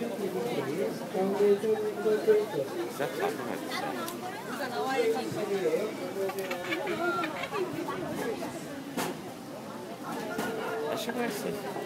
Is that talking about the same? I should wear